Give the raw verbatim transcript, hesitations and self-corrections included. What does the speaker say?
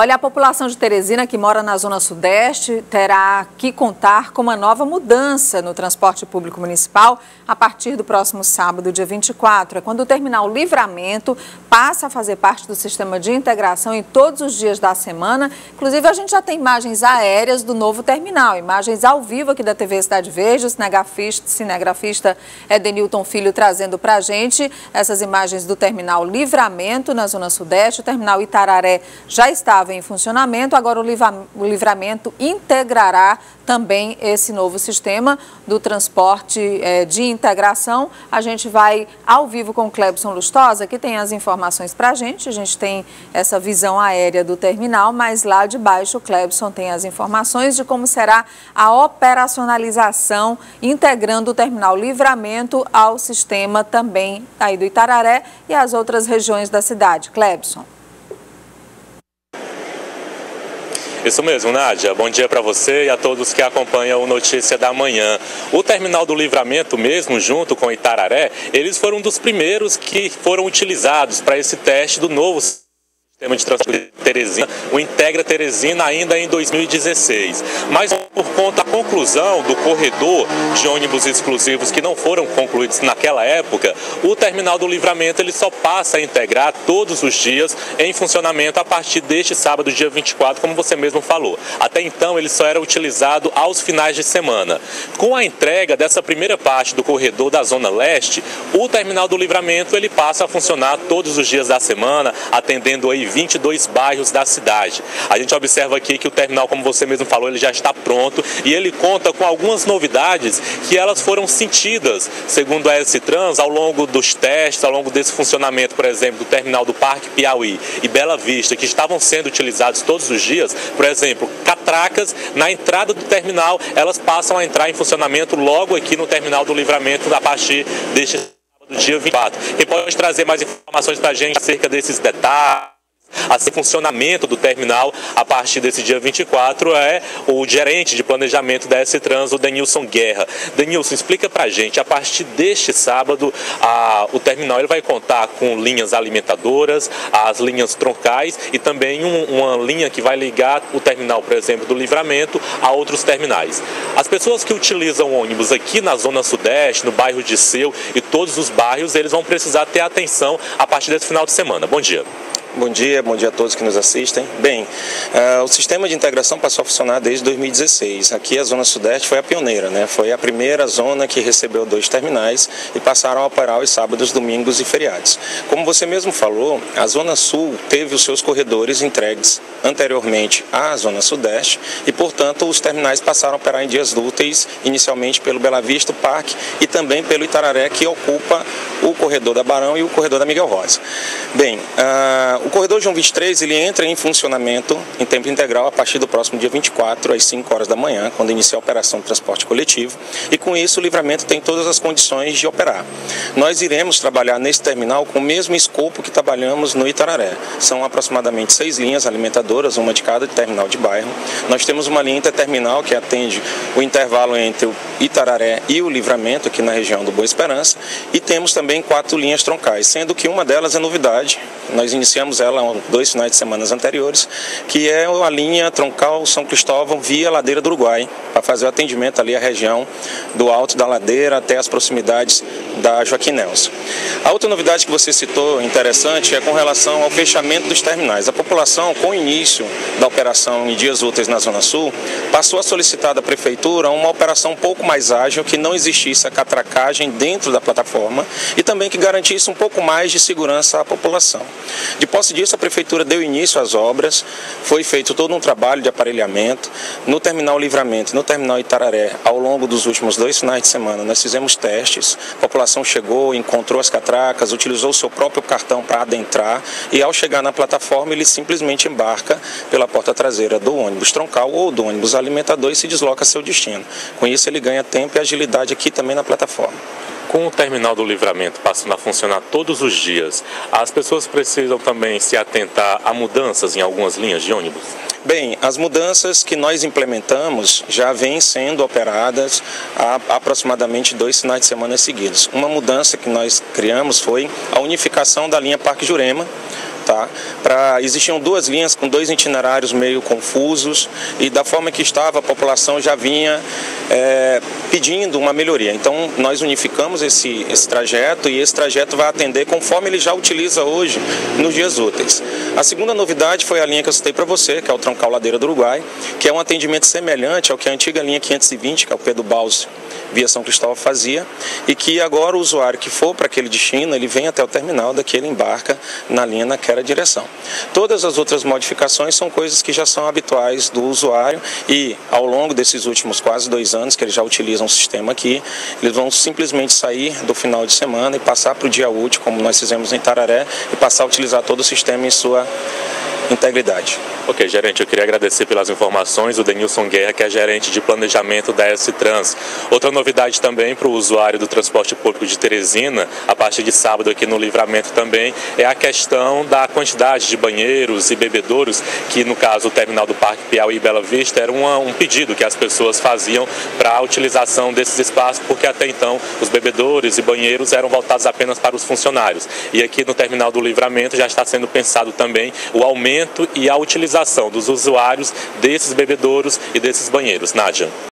Olha, a população de Teresina, que mora na Zona Sudeste, terá que contar com uma nova mudança no transporte público municipal a partir do próximo sábado, dia vinte e quatro. É quando o terminal Livramento passa a fazer parte do sistema de integração em todos os dias da semana. Inclusive, a gente já tem imagens aéreas do novo terminal, imagens ao vivo aqui da T V Cidade Verde. O cinegrafista, cinegrafista Edenilton Filho trazendo para a gente essas imagens do terminal Livramento na Zona Sudeste. O terminal Itararé já está em funcionamento, agora o Livramento integrará também esse novo sistema do transporte é, de integração. A gente vai ao vivo com o Clebson Lustosa, que tem as informações para a gente. A gente tem essa visão aérea do terminal, mas lá de baixo o Clebson tem as informações de como será a operacionalização, integrando o terminal Livramento ao sistema também aí do Itararé e as outras regiões da cidade. Clebson. Isso mesmo, Nádia. Bom dia para você e a todos que acompanham o Notícia da Manhã. O terminal do Livramento mesmo, junto com o Itararé, eles foram um dos primeiros que foram utilizados para esse teste do novo sistema de transporte de Teresina, o Integra Teresina, ainda em dois mil e dezesseis. Mas por conta da conclusão do corredor de ônibus exclusivos que não foram concluídos naquela época, o terminal do Livramento ele só passa a integrar todos os dias em funcionamento a partir deste sábado, dia vinte e quatro, como você mesmo falou. Até então ele só era utilizado aos finais de semana. Com a entrega dessa primeira parte do corredor da Zona Leste, o terminal do Livramento ele passa a funcionar todos os dias da semana, atendendo aí vinte e dois bairros da cidade. A gente observa aqui que o terminal, como você mesmo falou, ele já está pronto e ele conta com algumas novidades que elas foram sentidas, segundo a S-Trans, ao longo dos testes, ao longo desse funcionamento, por exemplo, do terminal do Parque Piauí e Bela Vista, que estavam sendo utilizados todos os dias. Por exemplo, catracas na entrada do terminal, elas passam a entrar em funcionamento logo aqui no terminal do Livramento a partir deste sábado, dia vinte e quatro. Quem pode trazer mais informações para a gente acerca desses detalhes, assim, funcionamento do terminal a partir desse dia vinte e quatro é o gerente de planejamento da S-Trans, o Denilson Guerra. Denilson, explica pra gente, a partir deste sábado, a, o terminal ele vai contar com linhas alimentadoras, as linhas troncais e também um, uma linha que vai ligar o terminal, por exemplo, do Livramento a outros terminais. As pessoas que utilizam ônibus aqui na Zona Sudeste, no bairro de Seu e todos os bairros, eles vão precisar ter atenção a partir desse final de semana. Bom dia. Bom dia, bom dia a todos que nos assistem. Bem, uh, o sistema de integração passou a funcionar desde dois mil e dezesseis. Aqui a Zona Sudeste foi a pioneira, né? Foi a primeira zona que recebeu dois terminais e passaram a operar os sábados, domingos e feriados. Como você mesmo falou, a Zona Sul teve os seus corredores entregues anteriormente à Zona Sudeste e, portanto, os terminais passaram a operar em dias úteis, inicialmente pelo Bela Vista, o Parque e também pelo Itararé, que ocupa o corredor da Barão e o corredor da Miguel Rosa. Bem, uh, o corredor João vinte e três ele entra em funcionamento em tempo integral a partir do próximo dia vinte e quatro, às cinco horas da manhã, quando inicia a operação de transporte coletivo, e com isso o Livramento tem todas as condições de operar. Nós iremos trabalhar nesse terminal com o mesmo escopo que trabalhamos no Itararé. São aproximadamente seis linhas alimentadoras, uma de cada terminal de bairro. Nós temos uma linha interterminal que atende o intervalo entre o Itararé e o Livramento, aqui na região do Boa Esperança, e temos também quatro linhas troncais, sendo que uma delas é novidade. Nós iniciamos ela há dois finais de semana anteriores, que é a linha troncal São Cristóvão via Ladeira do Uruguai, para fazer o atendimento ali à região do alto da ladeira até as proximidades da Joaquim Nelson. A outra novidade que você citou, interessante, é com relação ao fechamento dos terminais. A população, com o início da operação em dias úteis na Zona Sul, passou a solicitar da Prefeitura uma operação um pouco mais ágil, que não existisse a catracagem dentro da plataforma e também que garantisse um pouco mais de segurança à população. De posse disso, a Prefeitura deu início às obras, foi feito todo um trabalho de aparelhamento. No terminal Livramento e no terminal Itararé, ao longo dos últimos dois finais de semana, nós fizemos testes, a população chegou, encontrou as catracas, utilizou o seu próprio cartão para adentrar e, ao chegar na plataforma, ele simplesmente embarca pela porta traseira do ônibus troncal ou do ônibus alimentador e se desloca a seu destino. Com isso, ele ganha tempo e agilidade aqui também na plataforma. Com o terminal do Livramento passando a funcionar todos os dias, as pessoas precisam também se atentar a mudanças em algumas linhas de ônibus? Bem, as mudanças que nós implementamos já vêm sendo operadas há aproximadamente dois finais de semana seguidos. Uma mudança que nós criamos foi a unificação da linha Parque Jurema tá? Pra, existiam duas linhas com dois itinerários meio confusos e da forma que estava a população já vinha é, pedindo uma melhoria. Então nós unificamos esse, esse trajeto e esse trajeto vai atender conforme ele já utiliza hoje nos dias úteis. A segunda novidade foi a linha que eu citei para você, que é o Troncal Ladeira do Uruguai, que é um atendimento semelhante ao que a antiga linha quinhentos e vinte, que é o Pedro Balse via São Cristóvão fazia, e que agora o usuário que for para aquele destino, ele vem até o terminal, daqui ele embarca na linha naquela direção. Todas as outras modificações são coisas que já são habituais do usuário e ao longo desses últimos quase dois anos que eles já utilizam o sistema aqui, eles vão simplesmente sair do final de semana e passar para o dia útil, como nós fizemos em Itararé, e passar a utilizar todo o sistema em sua integridade. Ok, gerente, eu queria agradecer pelas informações, o Denilson Guerra, que é gerente de planejamento da S-Trans. Outra novidade também para o usuário do transporte público de Teresina, a partir de sábado aqui no Livramento também, é a questão da quantidade de banheiros e bebedouros, que no caso o terminal do Parque Piauí e Bela Vista era uma, um pedido que as pessoas faziam para a utilização desses espaços, porque até então os bebedouros e banheiros eram voltados apenas para os funcionários. E aqui no terminal do Livramento já está sendo pensado também o aumento e a utilização dos usuários desses bebedouros e desses banheiros. Nádia.